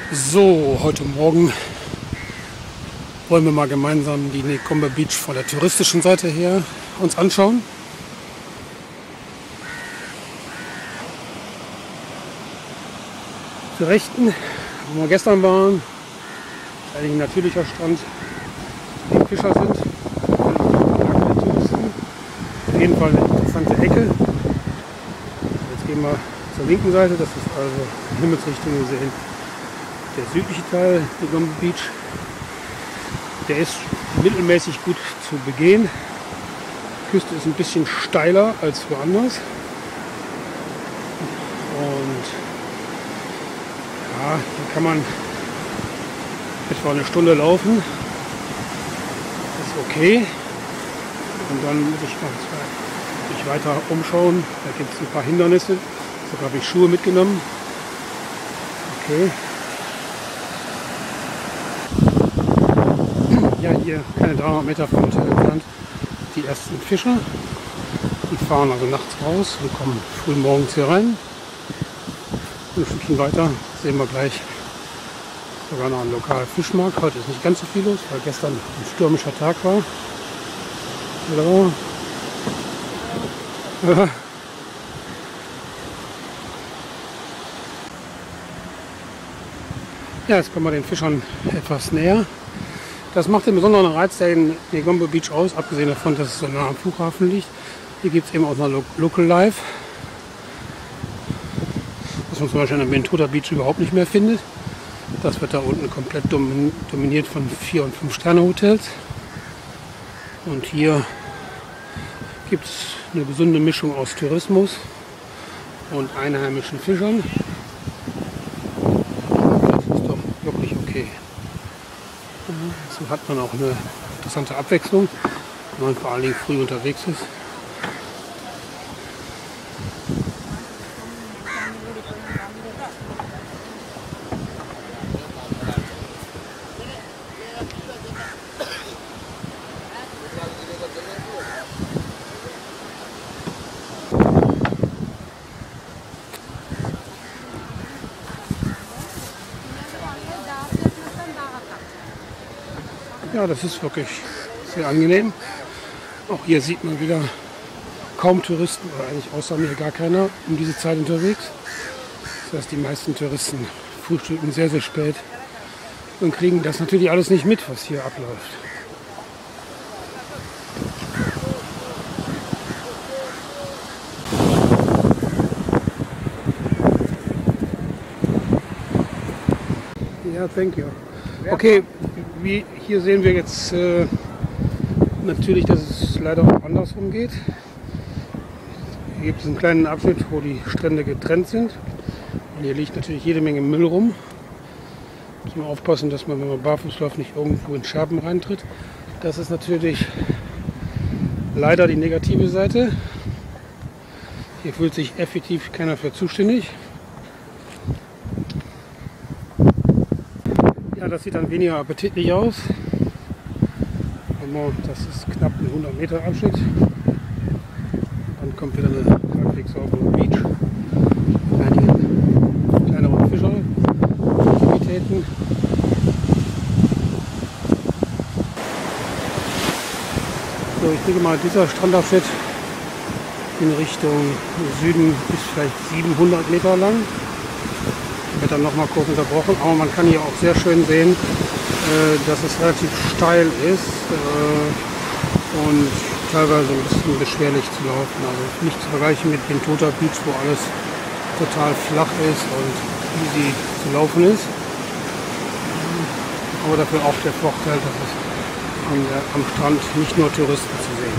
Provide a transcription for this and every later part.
So, heute Morgen wollen wir mal gemeinsam die Negombe Beach von der touristischen Seite her uns anschauen. Zur Rechten, wo wir gestern waren, ist eigentlich ein natürlicher Strand, die Fischer sind, keine Touristen. Auf jeden Fall eine interessante Ecke. Jetzt gehen wir zur linken Seite, das ist also Himmelsrichtung gesehen der südliche Teil der Negombe Beach. Der ist mittelmäßig gut zu begehen. Die Küste ist ein bisschen steiler als woanders. Und ja, hier kann man etwa eine Stunde laufen. Das ist okay. Und dann muss ich mich weiter umschauen. Da gibt es ein paar Hindernisse. So habe ich Schuhe mitgenommen. Okay. Ja, hier keine 300 Meter vom Hotel entfernt die ersten Fischer. Die fahren also nachts raus und kommen früh morgens hier rein. Und ein Stückchen weiter sehen wir gleich sogar noch einen lokalen Fischmarkt. Heute ist nicht ganz so viel los, weil gestern ein stürmischer Tag war. Hallo. Ja, jetzt kommen wir den Fischern etwas näher. Das macht den besonderen Reiz der Negombe Beach aus, abgesehen davon, dass es so nah am Flughafen liegt. Hier gibt es eben auch noch Local Life, was man zum Beispiel an der Bentota Beach überhaupt nicht mehr findet. Das wird da unten komplett dominiert von 4- und 5-Sterne-Hotels. Und hier gibt es eine gesunde Mischung aus Tourismus und einheimischen Fischern. Das ist doch wirklich okay. So hat man auch eine interessante Abwechslung, wenn man vor allen Dingen früh unterwegs ist. Ja, das ist wirklich sehr angenehm. Auch hier sieht man wieder kaum Touristen, oder eigentlich außer mir gar keiner um diese Zeit unterwegs. Das heißt, die meisten Touristen frühstücken sehr, sehr spät und kriegen das natürlich alles nicht mit, was hier abläuft. Ja, thank you. Okay, hier sehen wir jetzt natürlich, dass es leider auch andersrum geht. Hier gibt es einen kleinen Abschnitt, wo die Strände getrennt sind. Und hier liegt natürlich jede Menge Müll rum. Muss man aufpassen, dass man, wenn man barfuß läuft, nicht irgendwo in Scherben reintritt. Das ist natürlich leider die negative Seite. Hier fühlt sich effektiv keiner für zuständig. Ja, das sieht dann weniger appetitlich aus. Das ist knapp ein 100 Meter Abschnitt. Dann kommt wieder eine halbwegs saubere Beach. Einige kleinere Fischeraktivitäten. So, ich denke mal, dieser Strandabschnitt in Richtung Süden ist vielleicht 700 Meter lang. Wird dann noch mal kurz unterbrochen, aber man kann hier auch sehr schön sehen, dass es relativ steil ist und teilweise ein bisschen beschwerlich zu laufen. Also nicht zu vergleichen mit Bentota Beach, wo alles total flach ist und easy zu laufen ist. Aber dafür auch der Vorteil, dass es am Strand nicht nur Touristen zu sehen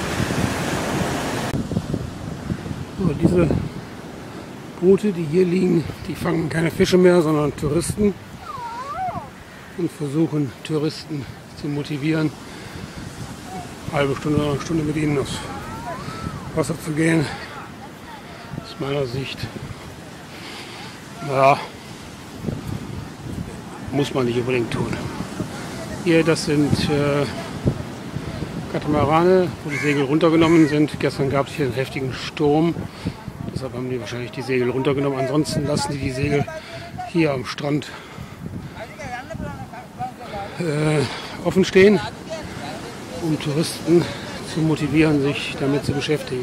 gibt. So, diese Boote, die hier liegen, die fangen keine Fische mehr, sondern Touristen und versuchen Touristen zu motivieren, eine halbe Stunde oder eine Stunde mit ihnen aufs Wasser zu gehen. Aus meiner Sicht, ja, muss man nicht unbedingt tun. Hier, das sind Katamarane, wo die Segel runtergenommen sind. Gestern gab es hier einen heftigen Sturm. Deshalb haben die wahrscheinlich die Segel runtergenommen. Ansonsten lassen die Segel hier am Strand offen stehen, um Touristen zu motivieren, sich damit zu beschäftigen.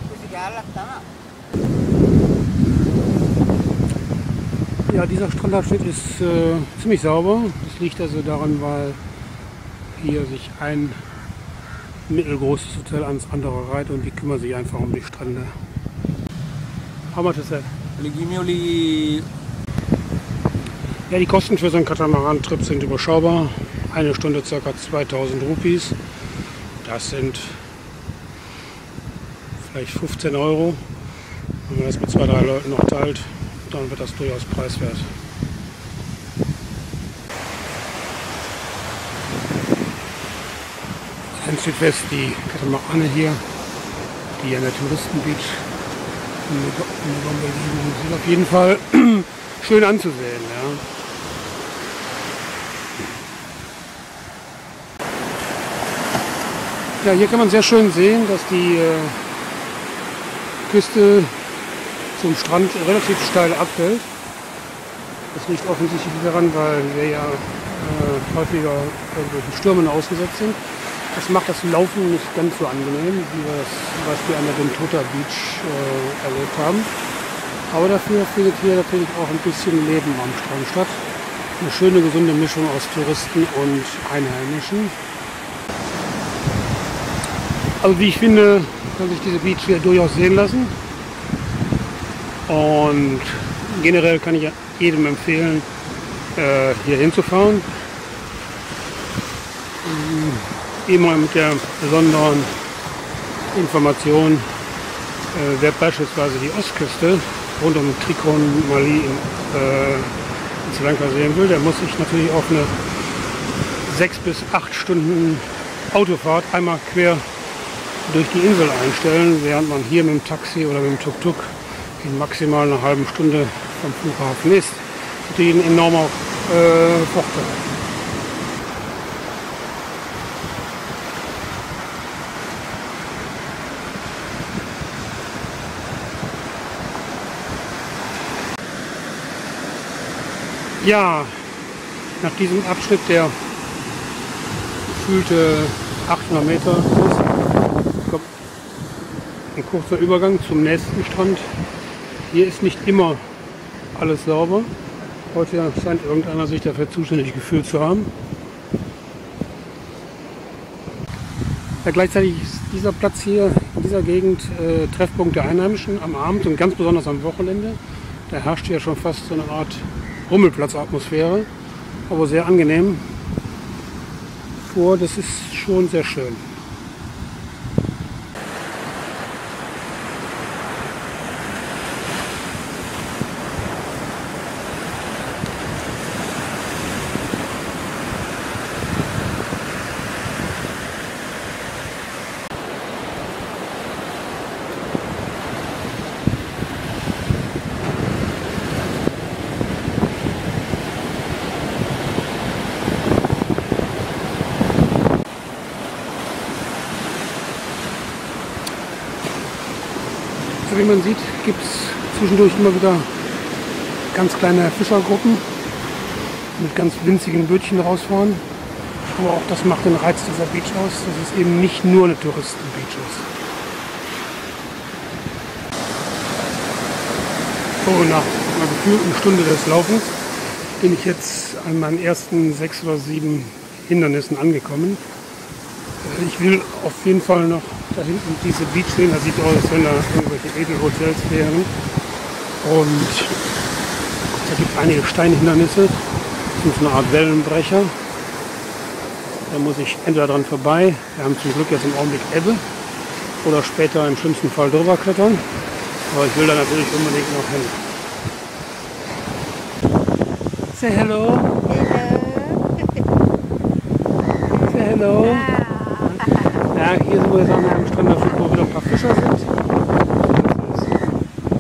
Ja, dieser Strandabschnitt ist ziemlich sauber. Das liegt also daran, weil hier sich ein mittelgroßes Hotel ans andere reiht und die kümmern sich einfach um die Strände. How much is that? Ja, die Kosten für so einen Katamaran-Trip sind überschaubar. Eine Stunde ca. 2000 Rupees. Das sind vielleicht 15 Euro. Wenn man das mit 2, 3 Leuten noch teilt, dann wird das durchaus preiswert. Dann steht fest, die Katamarane hier, die an der Touristenbeach in Bombay liegen, sind auf jeden Fall schön anzusehen. Ja. Ja, hier kann man sehr schön sehen, dass die Küste zum Strand relativ steil abfällt. Das liegt offensichtlich daran, weil wir ja häufiger irgendwelchen Stürmen ausgesetzt sind. Das macht das Laufen nicht ganz so angenehm, wie wir das zum Beispiel an der Bentota Beach erlebt haben. Aber dafür findet hier natürlich auch ein bisschen Leben am Strand statt. Eine schöne, gesunde Mischung aus Touristen und Einheimischen. Also wie ich finde, kann sich diese Beach hier durchaus sehen lassen. Und generell kann ich jedem empfehlen, hier hinzufahren. Immer mit der besonderen Information, wer beispielsweise die Ostküste rund um Trikon, Mali in Sri Lanka sehen will, der muss sich natürlich auf eine 6 bis 8 Stunden Autofahrt einmal quer durch die Insel einstellen, während man hier mit dem Taxi oder mit dem Tuk-Tuk in maximal einer halben Stunde vom Flughafen ist. Natürlich ein enormer Vorteil. Ja, nach diesem Abschnitt, der gefühlte 800 Meter ist, kommt ein kurzer Übergang zum nächsten Strand. Hier ist nicht immer alles sauber. Heute scheint irgendeiner sich dafür zuständig gefühlt zu haben. Ja, gleichzeitig ist dieser Platz hier in dieser Gegend Treffpunkt der Einheimischen am Abend und ganz besonders am Wochenende. Da herrscht ja schon fast so eine Art Rummelplatzatmosphäre, aber sehr angenehm vor. Das ist schon sehr schön. Wie man sieht, gibt es zwischendurch immer wieder ganz kleine Fischergruppen mit ganz winzigen Bötchen rausfahren. Aber auch das macht den Reiz dieser Beach aus, dass es eben nicht nur eine Touristenbeach ist. So, nach einer gefühlten Stunde des Laufens bin ich jetzt an meinen ersten 6 oder 7 Hindernissen angekommen. Ich will auf jeden Fall noch da hinten diese Beach sehen. Da sieht aus, als wenn da irgendwelche Edelhotels wären. Und da gibt es einige Steinhindernisse. Das ist eine Art Wellenbrecher. Da muss ich entweder dran vorbei. Wir haben zum Glück jetzt im Augenblick Ebbe. Oder später im schlimmsten Fall drüber klettern. Aber ich will da natürlich unbedingt noch hin. Say hello. Hello. Say hello. Ja, hier sind wir jetzt an einem Strand, wo wieder ein paar Fischer sind.